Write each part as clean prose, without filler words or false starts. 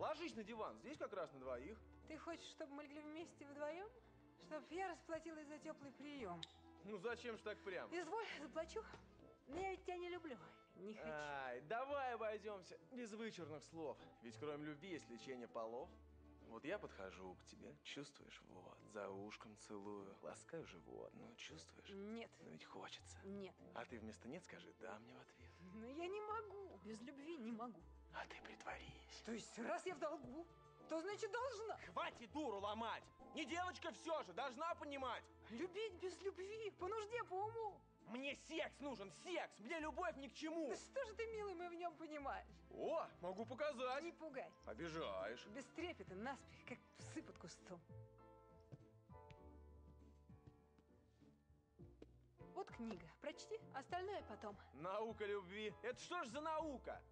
Ложись на диван, здесь как раз на двоих. Ты хочешь, чтобы мы легли вместе вдвоем? Чтоб я расплатилась за теплый прием? Ну зачем ж так прям? Изволь, заплачу. Но я ведь тебя не люблю. Не хочу. Ай, давай обойдемся без вычурных слов. Ведь кроме любви есть лечение полов. Вот я подхожу к тебе, чувствуешь, вот, за ушком целую, ласкаю живот, ну, чувствуешь? Нет. Но ведь хочется. Нет. А ты вместо «нет» скажи «да» мне в ответ. Но я не могу. Без любви не могу. А ты притворись. То есть, раз я в долгу, то значит должна. Хватит дуру ломать! Не девочка все же, должна понимать! Любить без любви, по нужде, по уму. Мне секс нужен, секс! Мне любовь ни к чему! Да что же ты, милый мой, в нем понимаешь? О, могу показать! Не пугай. Обижаешь. Без трепета, наспех, как псы под кустом. Вот книга. Прочти, остальное потом. Наука любви. Это что ж за наука?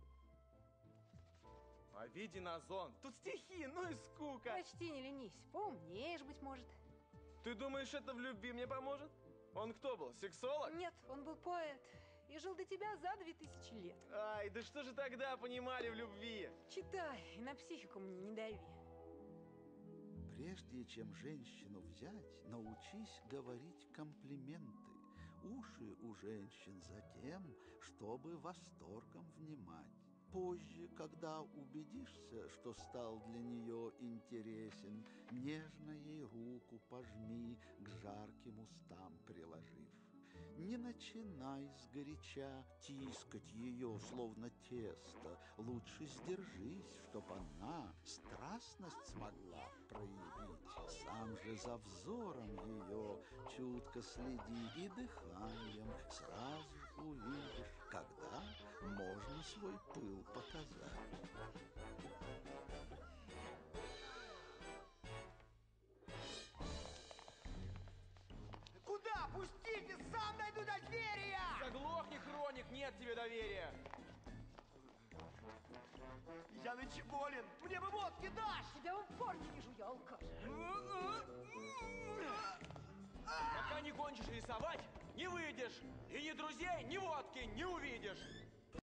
Овидий Озон. Тут стихи, ну и скука. Прочти, не ленись. Поумнеешь, быть может. Ты думаешь, это в любви мне поможет? Он кто был, сексолог? Нет, он был поэт. И жил до тебя за 2000 лет. Ай, да что же тогда понимали в любви? Читай, и на психику мне не дави. Прежде чем женщину взять, научись говорить комплименты. Уши у женщин за тем, чтобы восторгом внимать. Позже, когда убедишься, что стал для нее интересен, нежно ей руку пожми, к жарким устам приложив. Не начинай сгоряча тискать ее, словно тесто. Лучше сдержись, чтоб она страстность смогла проявить. Сам же за взором ее чутко следи и дыханием сразу увидишь, когда можно свой пыл показать. Куда? Пустите! Сам дойду до зверя! Заглохни, Хроник, нет тебе доверия. Я ночеволен! Мне бы водки дашь! Тебя в упор не вижу, я алкаш. Пока не кончишь рисовать, не выйдешь. И ни друзей, ни водки не увидишь.